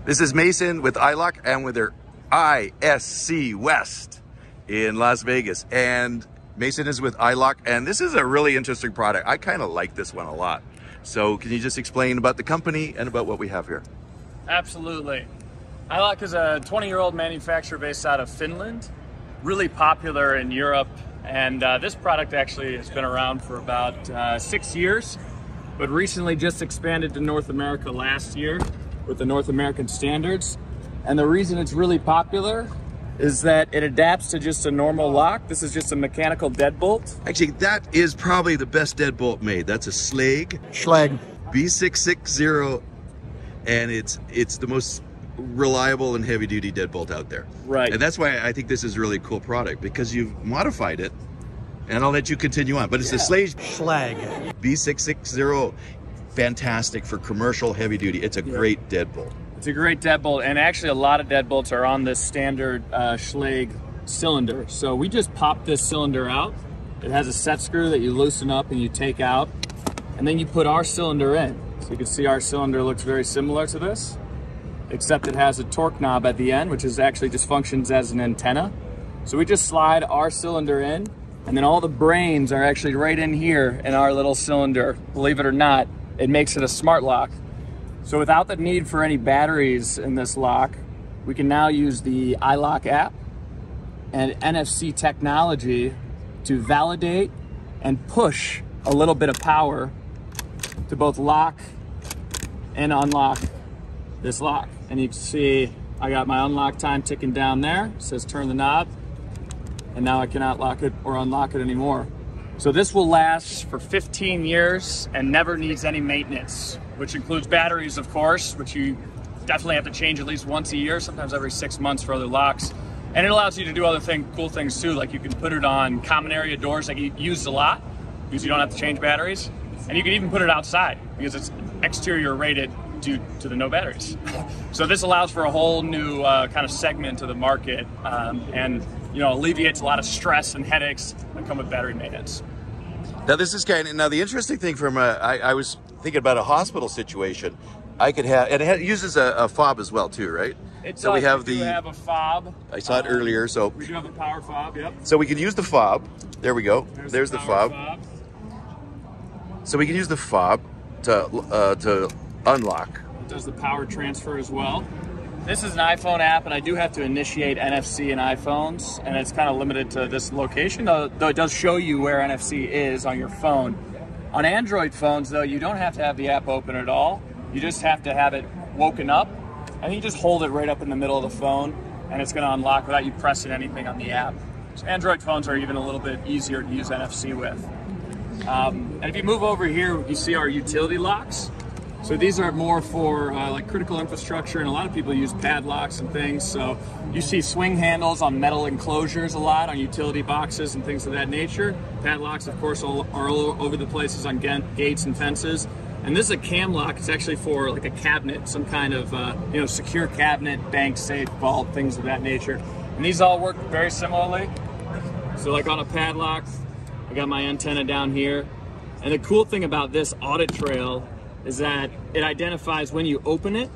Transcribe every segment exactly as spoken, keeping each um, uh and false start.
This is Mason with iLok and with their I S C West in Las Vegas. And Mason is with iLok, and this is a really interesting product. I kind of like this one a lot. So can you just explain about the company and about what we have here? Absolutely. iLok is a twenty year old manufacturer based out of Finland, really popular in Europe. And uh, this product actually has been around for about uh, six years, but recently just expanded to North America last year with the North American standards. And the reason it's really popular is that it adapts to just a normal lock. This is just a mechanical deadbolt. Actually, that is probably the best deadbolt made. That's a Schlage. Schlage B six sixty, and it's it's the most reliable and heavy-duty deadbolt out there. Right. And that's why I think this is a really cool product, because you've modified it, and I'll let you continue on. But it's yeah. a Schlage Schlage B six sixty, fantastic for commercial heavy-duty. It's a yeah. great deadbolt. It's a great deadbolt, and actually a lot of deadbolts are on this standard uh, Schlage cylinder. So we just popped this cylinder out. It has a set screw that you loosen up and you take out, and then you put our cylinder in. So you can see our cylinder looks very similar to this, except it has a torque knob at the end, which is actually just functions as an antenna. So we just slide our cylinder in, and then all the brains are actually right in here in our little cylinder. Believe it or not, it makes it a smart lock. So without the need for any batteries in this lock, we can now use the iLok app and N F C technology to validate and push a little bit of power to both lock and unlock this lock. And you can see I got my unlock time ticking down there. It says turn the knob, and now I cannot lock it or unlock it anymore. So this will last for fifteen years and never needs any maintenance, which includes batteries, of course, which you definitely have to change at least once a year, sometimes every six months for other locks. And it allows you to do other thing, cool things too, like you can put it on common area doors that you use a lot, because you don't have to change batteries. And you can even put it outside, because it's exterior rated due to the no batteries. So this allows for a whole new uh, kind of segment of the market, um, and you know, alleviates a lot of stress and headaches that come with battery maintenance. Now this is kind of, now the interesting thing from, a, I, I was thinking about a hospital situation. I could have, and it uses a, a fob as well too, right? It so does. we have we the, do have a fob. I saw it um, earlier, so. We do have a power fob, yep. So we can use the fob. There we go. There's, There's the, the fob. fob. So we can use the fob to, uh, to unlock. It does the power transfer as well. This is an iPhone app, and I do have to initiate N F C in iPhones, and it's kind of limited to this location, though, though it does show you where N F C is on your phone. On Android phones, though, you don't have to have the app open at all. You just have to have it woken up, and you just hold it right up in the middle of the phone, and it's going to unlock without you pressing anything on the app. So Android phones are even a little bit easier to use N F C with. Um, and if you move over here, you see our utility locks. So these are more for uh, like critical infrastructure, and a lot of people use padlocks and things. So you see swing handles on metal enclosures a lot on utility boxes and things of that nature. Padlocks, of course, all, are all over the places on gates and fences. And this is a cam lock. It's actually for like a cabinet, some kind of uh, you know, secure cabinet, bank safe, vault, things of that nature. And these all work very similarly. So like on a padlock, I got my antenna down here. And the cool thing about this audit trail is that it identifies when you open it,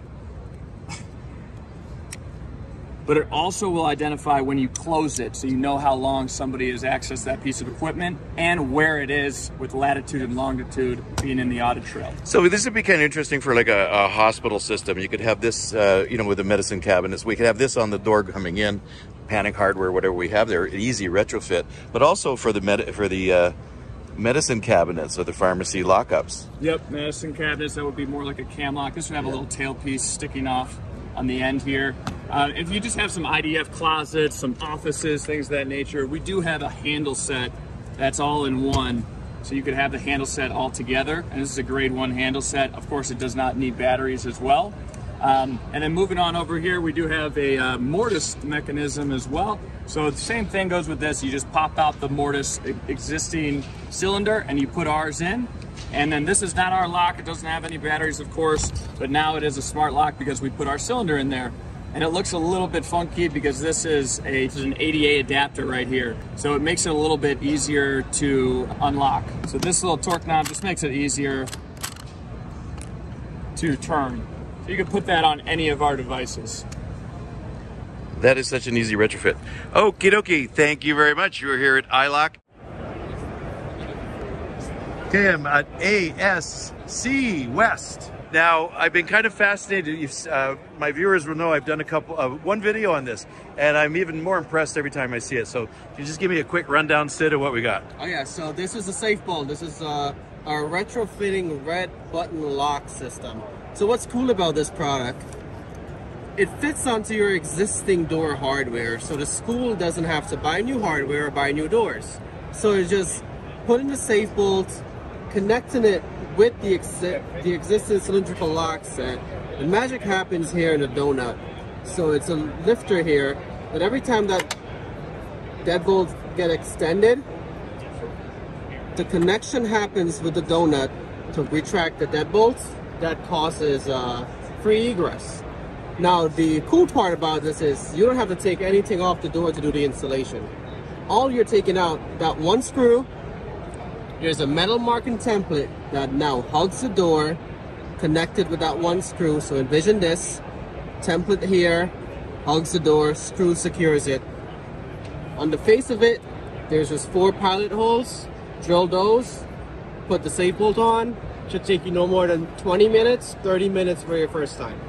but it also will identify when you close it, so you know how long somebody has accessed that piece of equipment and where it is with latitude and longitude being in the audit trail. So this would be kind of interesting for like a, a hospital system. You could have this, uh, you know, with the medicine cabinets. We could have this on the door coming in, panic hardware, whatever we have there, easy retrofit, but also for the med for the uh, medicine cabinets or the pharmacy lockups. Yep, medicine cabinets, that would be more like a cam lock. This would have a little tailpiece sticking off on the end here. Uh, if you just have some I D F closets, some offices, things of that nature, we do have a handle set that's all in one. So you could have the handle set all together, and this is a grade one handle set. Of course, it does not need batteries as well. Um, and then moving on over here, we do have a uh, mortise mechanism as well. So the same thing goes with this. You just pop out the mortise existing cylinder and you put ours in. And then this is not our lock. It doesn't have any batteries, of course, but now it is a smart lock because we put our cylinder in there. And it looks a little bit funky because this is, a, this is an A D A adapter right here. So it makes it a little bit easier to unlock. So this little torque knob just makes it easier to turn. So you can put that on any of our devices. That is such an easy retrofit. Okie dokie, thank you very much. You are here at iLok. Okay, I'm at I S C West. Now, I've been kind of fascinated. You've, uh, my viewers will know I've done a couple, uh, one video on this, and I'm even more impressed every time I see it. So, can you just give me a quick rundown, Sid, of what we got? Oh yeah, so this is a safe bolt. This is uh, our retrofitting red button lock system. So what's cool about this product? It fits onto your existing door hardware, so the school doesn't have to buy new hardware or buy new doors. So it's just putting the safe bolt, connecting it with the, ex the existing cylindrical lock set. The magic happens here in the donut. So it's a lifter here, that every time that deadbolts get extended, the connection happens with the donut to retract the deadbolts. That causes uh, free egress. Now, the cool part about this is you don't have to take anything off the door to do the installation. All you're taking out, that one screw, there's a metal marking template that now hugs the door, connected with that one screw. So envision this, template here, hugs the door, screw secures it. On the face of it, there's just four pilot holes. Drill those, put the safe bolt on. Should take you no more than twenty minutes, thirty minutes for your first time.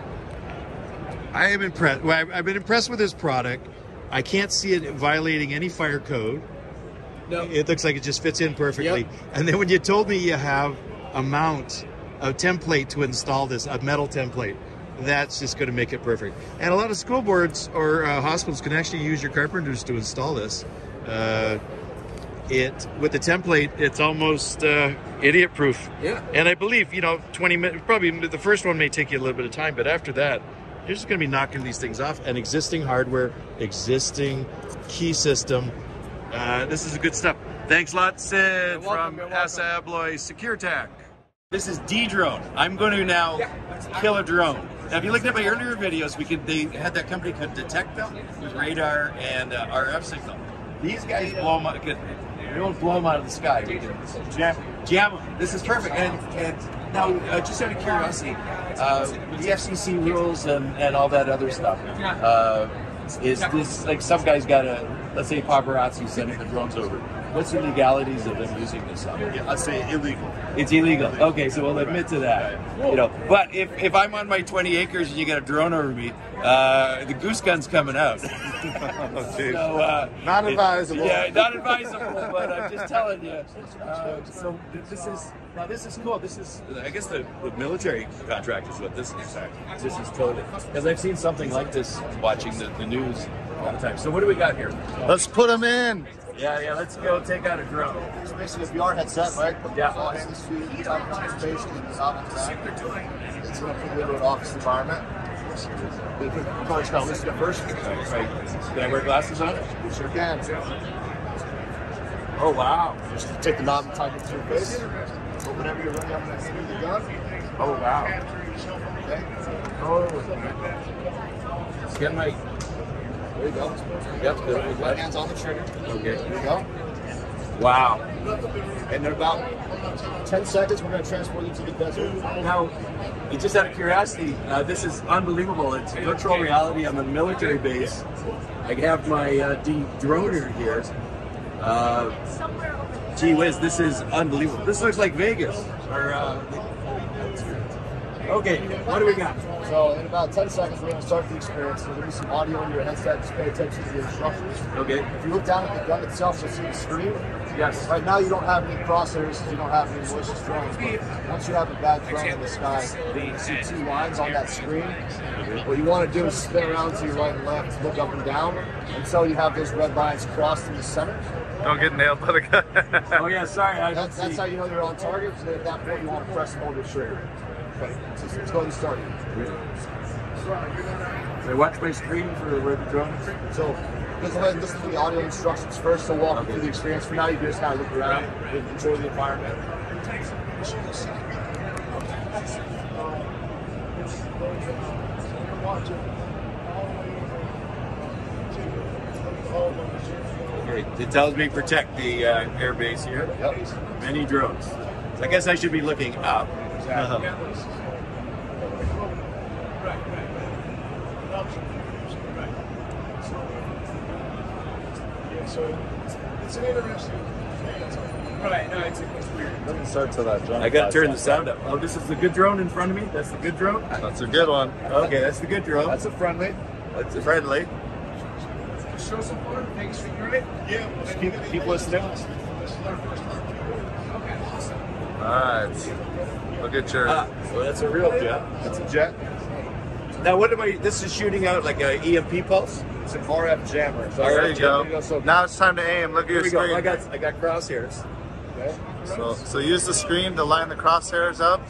I am impressed. Well, I've been impressed with this product. I can't see it violating any fire code. No. It looks like it just fits in perfectly. Yep. And then when you told me you have a mount, a template to install this, a metal template, that's just going to make it perfect. And a lot of school boards or uh, hospitals can actually use your carpenters to install this. Uh, it with the template, it's almost uh, idiot proof. Yeah. And I believe, you know, twenty minutes, probably the first one may take you a little bit of time, but after that, you're just going to be knocking these things off. And existing hardware, existing key system. Uh, this is good stuff. Thanks a lot, Sid, from Assabloy SecureTech. This is D-Drone. I'm going to now kill a drone. Now, if you looked at my earlier videos, we could they had that company could detect them with radar and uh, R F signal. These guys blow them out. We don't blow them out of the sky. We can jam, jam them. This is perfect. And, and now, uh, just out of curiosity, uh, the F C C rules and, and all that other stuff. Uh, is this like some guy's got a, let's say paparazzi sending the drones over? What's the legalities of them using this stuff? Yeah, I'd say illegal. It's illegal. Okay, so we'll admit to that. You know, but if, if I'm on my twenty acres and you got a drone over me, uh, the goose gun's coming out. Oh, so, uh, not advisable. It, yeah, not advisable. But I'm just telling you. Uh, so this is now this is cool. This is I guess the, the military contract is what this is. This is totally because I've seen something like this watching the, the news all the time. So what do we got here? Let's put them in. Yeah, yeah. Let's go take out a drone. It's basically a V R headset, right? Yeah. All hands to the top of the space and the top of the back. It's going to put you into an office environment. You can probably smell this stuff first. Right. Can I wear glasses on it? You sure can. Oh wow. Just take the knob and type it to your face. So whenever you're ready, I'm going to see the gun. Oh wow. Okay. Oh. Let's get my. There you go. Yep. Right Right hands on the trigger. Okay. There you go. Wow. And in about ten seconds, we're going to transport you to the desert. Now, just out of curiosity, uh, this is unbelievable. It's virtual reality on the military base. I have my uh, de-droner here. Uh, gee whiz, this is unbelievable. This looks like Vegas. Or, uh, okay, what do we got? So in about ten seconds, we're going to start the experience. There's going to be some audio in your headset. Just pay attention to the instructions. Okay. If you look down at the gun itself, you'll see the screen. Yes. Right now, you don't have any crosshairs. You don't have any malicious drones. But once you have a bad drone in the sky, you see two lines on that screen. What you want to do is spin around to your right and left, look up and down, until you have those red lines crossed in the center. Don't get nailed by the gun. Oh yeah, sorry. I That's, that's how you know you're on target. So at that point, you want to press and hold your trigger. Okay, so let's go ahead and start. So watch my screen for where the drone is. So let's go ahead and listen to the audio instructions first. So walk you through the experience. For now, you can just kind of look around and enjoy the environment. Okay, it tells me protect the uh, air base here. Yep. Many drones. So I guess I should be looking up. Uh-huh. So it's an interesting. Right, no, it's, it's weird. Doesn't start to that drone. I got to turn the sound up. Oh, this is the good drone in front of me? That's the good drone? That's a good one. Okay, that's the good drone. That's a friendly. That's a friendly. Show some fun. Thanks for right. Yeah. Just keep, keep listening. Alright. Look at your... Ah, well, that's a real jet. That's a jet. Now, what am I... This is shooting out like a E M P pulse? It's an R F jammer. So there you There go. So, Now it's time to aim. Look at Here your we go. screen. I got, I got crosshairs. okay. So, so use the screen to line the crosshairs up.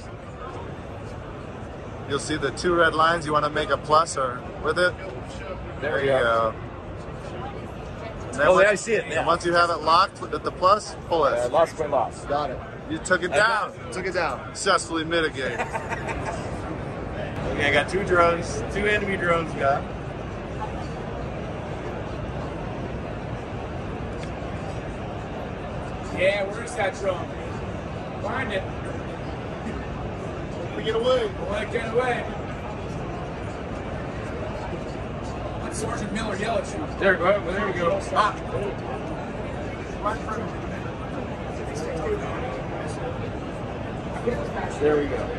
You'll see the two red lines. You want to make a plus or with it. There you go. And then Oh, once- yeah, I see it. and Yeah. once you have it locked with the plus, pull Uh, it. lost my loss. Got it. You took it I got down. Took it down. Successfully mitigated. Okay, I got two drones. Two enemy drones got. Yeah, where's that drone? Find it. We get away. Boy, get away. Let Sergeant Miller yell at you. There, well, there we go. Ah. There we go.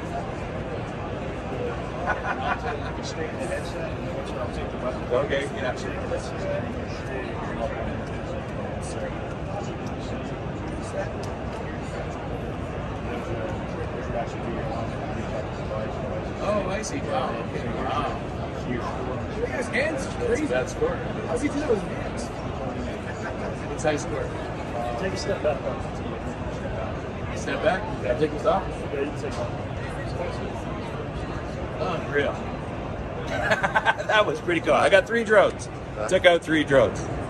Okay, yeah. Oh, I see. Wow. Okay. Wow. Look at his hands. It's crazy. That's cool. How's he do that with his hands? It's high score. Take a step back. Step back? Yeah. Take a stop? Yeah, you can take off. Unreal. That was pretty cool. I got three drones. Took out three drones.